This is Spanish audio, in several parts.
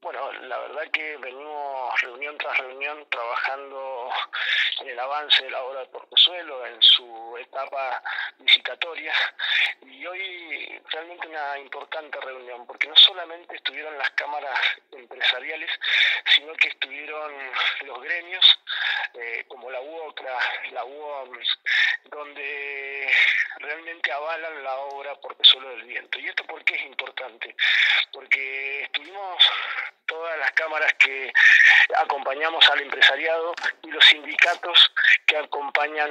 Bueno, la verdad que venimos reunión tras reunión trabajando en el avance de la obra de Portezuelo en su etapa licitatoria, y hoy realmente una importante reunión porque no solamente estuvieron las cámaras empresariales, sino que estuvieron los gremios como la UOCRA, la UOM, donde realmente avalan la obra Portezuelo del Viento. ¿Y esto por qué es importante? Porque estuvimos todas las cámaras que acompañamos al empresariado y los sindicatos que acompañan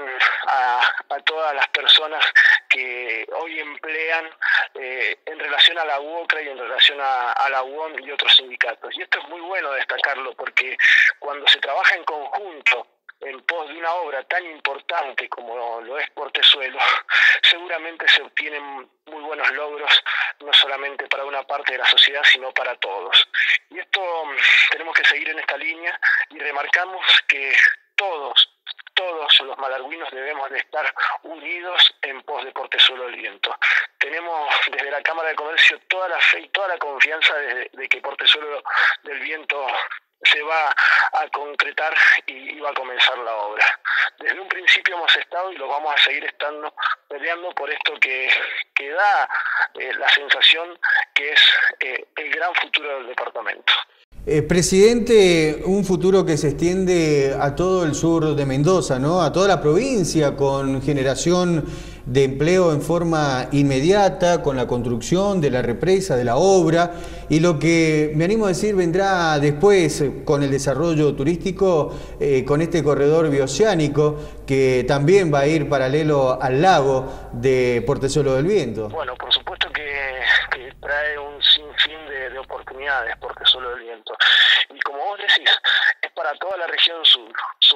a todas las personas que hoy emplean en relación a la UOCRA y en relación a la UOM y otros sindicatos. Y esto es muy bueno destacarlo porque cuando se trabaja en conjunto en pos de una obra tan importante como lo es Portezuelo, seguramente se obtienen muy buenos logros, no solamente para una parte de la sociedad, sino para todos. Y esto tenemos que seguir en esta línea y remarcamos que todos los malargüinos debemos de estar unidos en pos de Portezuelo del Viento. Tenemos desde la Cámara de Comercio toda la fe y toda la confianza de que Portezuelo del Viento se va a concretar y va a comenzar la obra. Desde un principio hemos estado y lo vamos a seguir estando peleando por esto que da la sensación que es el gran futuro del departamento. Presidente, un futuro que se extiende a todo el sur de Mendoza, ¿no? A toda la provincia, con generación de empleo en forma inmediata, con la construcción de la represa, de la obra, y lo que me animo a decir vendrá después con el desarrollo turístico, con este corredor bioceánico que también va a ir paralelo al lago de Portezuelo del Viento. Bueno, por supuesto que trae un sinfín de oportunidades Portezuelo del Viento. Y como vos decís, es para toda la región sur.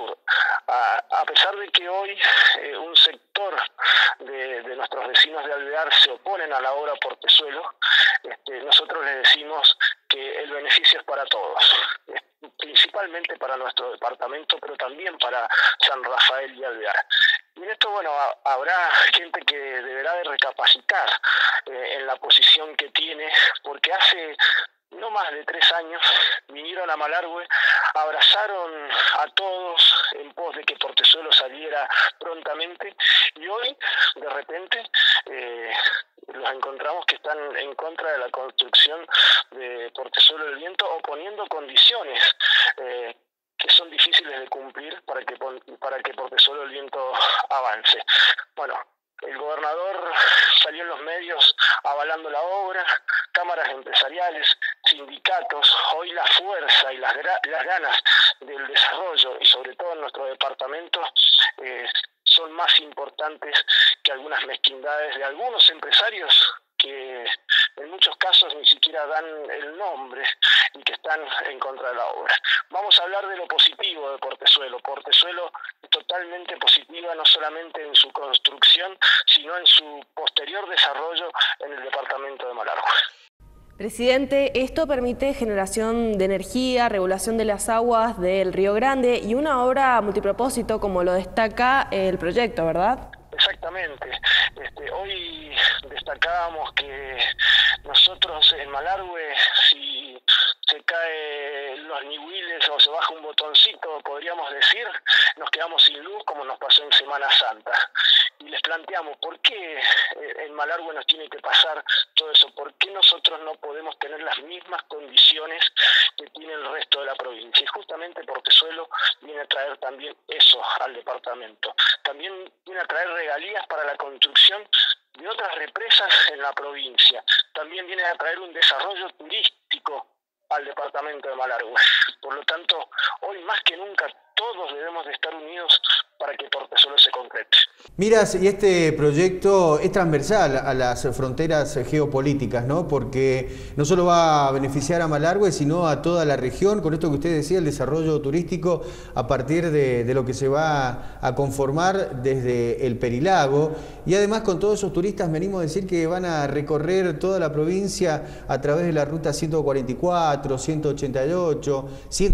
A pesar de que hoy un sector de nuestros vecinos de Alvear se oponen a la obra Portezuelo, nosotros les decimos que el beneficio es para todos, principalmente para nuestro departamento, pero también para San Rafael y Alvear. Y en esto, bueno, habrá gente que deberá de recapacitar en la posición que tiene, porque hace no más de 3 años vinieron a Malargüe, abrazaron a todos en pos de que Portezuelo saliera prontamente, y hoy de repente los encontramos que están en contra de la construcción de Portezuelo del Viento, o poniendo condiciones que son difíciles de cumplir para que Portezuelo del Viento avance. Bueno, el gobernador salió en los medios avalando la obra, cámaras empresariales, sindicatos. Hoy la fuerza y las ganas del desarrollo, y sobre todo en nuestro departamento, son más importantes que algunas mezquindades de algunos empresarios que en muchos casos ni siquiera dan el nombre y que están en contra de la obra. Vamos a hablar de lo positivo de Portezuelo. Portezuelo es totalmente positiva, no solamente en su construcción, sino en su posterior desarrollo en el departamento de Malargüe. Presidente, esto permite generación de energía, regulación de las aguas del Río Grande y una obra multipropósito, como lo destaca el proyecto, ¿verdad? Exactamente. Hoy destacábamos que nosotros en Malargüe, si se caen los niwiles o se baja un botoncito, podríamos decir, nos quedamos sin luz, como nos pasó en Semana Santa. Y les planteamos, ¿por qué en Malargüe nos tiene que pasar todo eso? ¿Por qué nosotros no podemos tener las mismas condiciones que tiene el resto de la provincia? Y justamente Portezuelo viene a traer también eso al departamento. También viene a traer regalías para la construcción de otras represas en la provincia. También viene a traer un desarrollo turístico al departamento de Malargüe. Por lo tanto, hoy más que nunca todos debemos de estar unidos para que Portezuelo se concrete. Miras, y este proyecto es transversal a las fronteras geopolíticas, ¿no? Porque no solo va a beneficiar a Malargüe, sino a toda la región, con esto que usted decía, el desarrollo turístico a partir de lo que se va a conformar desde el Perilago, y además con todos esos turistas, venimos a decir que van a recorrer toda la provincia a través de la ruta 144, 188,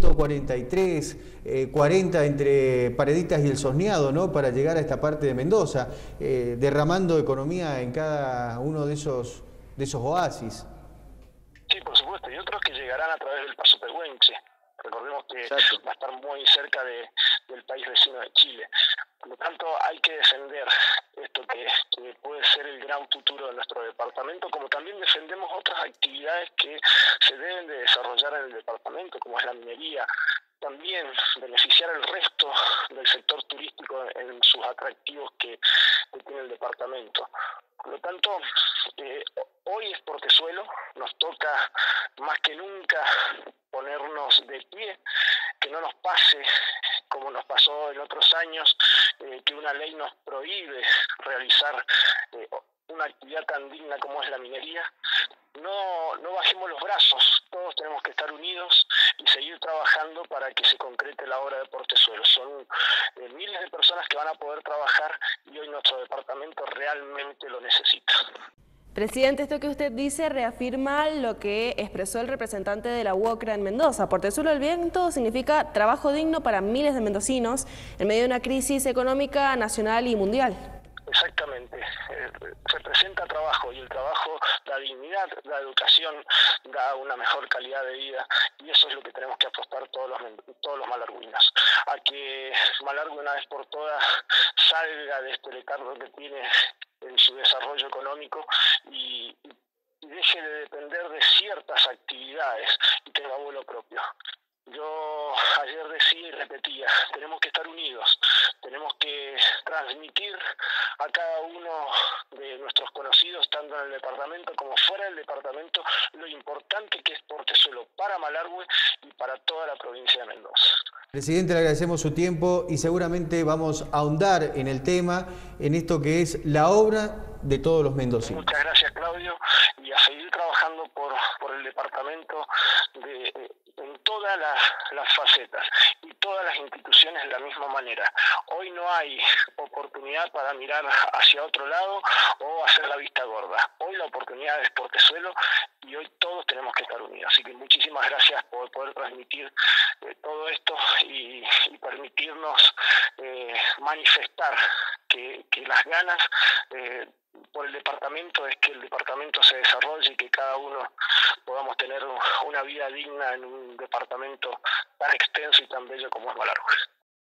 143, 40 entre Pareditas y El Sosneado, ¿no? Para llegar a esta parte de Mendoza, derramando economía en cada uno de esos oasis. Sí, por supuesto, y otros que llegarán a través del Paso Pehuenche. Recordemos que Exacto. va a estar muy cerca del país vecino de Chile. Por lo tanto, hay que defender esto que puede ser el gran futuro de nuestro departamento, como también defendemos otras actividades que se deben de desarrollar en el departamento, como es la minería. También beneficiar al resto del sector turístico en sus atractivos que tiene el departamento. Por lo tanto, hoy es Portezuelo, nos toca más que nunca ponernos de pie, que no nos pase como nos pasó en otros años, que una ley nos prohíbe realizar una actividad tan digna como es la minería. No bajemos los brazos, todos tenemos que estar unidos y seguir trabajando para que se concrete la obra de Portezuelo. Son miles de personas que van a poder trabajar y hoy nuestro departamento realmente lo necesita. Presidente, esto que usted dice reafirma lo que expresó el representante de la UOCRA en Mendoza. Portezuelo al viento significa trabajo digno para miles de mendocinos en medio de una crisis económica nacional y mundial. Exactamente, representa trabajo y el trabajo da dignidad, da educación, da una mejor calidad de vida y eso es lo que tenemos que apostar todos los malargüinos, a que Malargüe una vez por todas salga de este letargo que tiene en su desarrollo económico y deje de depender de ciertas actividades y tenga vuelo propio. Yo ayer decía y repetía, tenemos que estar unidos, tenemos que transmitir a cada uno de nuestros conocidos, tanto en el departamento como fuera del departamento, lo importante que es Portezuelo para Malargüe y para toda la provincia de Mendoza. Presidente, le agradecemos su tiempo y seguramente vamos a ahondar en el tema, en esto que es la obra de todos los mendocinos. Muchas gracias, Claudio, y a seguir trabajando por el departamento en todas las facetas y todas las instituciones de la misma manera. Hoy no hay oportunidad para mirar hacia otro lado o hacer la vista gorda. Hoy la oportunidad es Portezuelo y hoy todos tenemos que estar unidos. Así que muchísimas gracias por poder transmitir todo esto y permitirnos manifestar que las ganas por el departamento es que el departamento se desarrolle y que cada uno podamos tener una vida digna en un departamento tan extenso y tan bello como es Malargüe.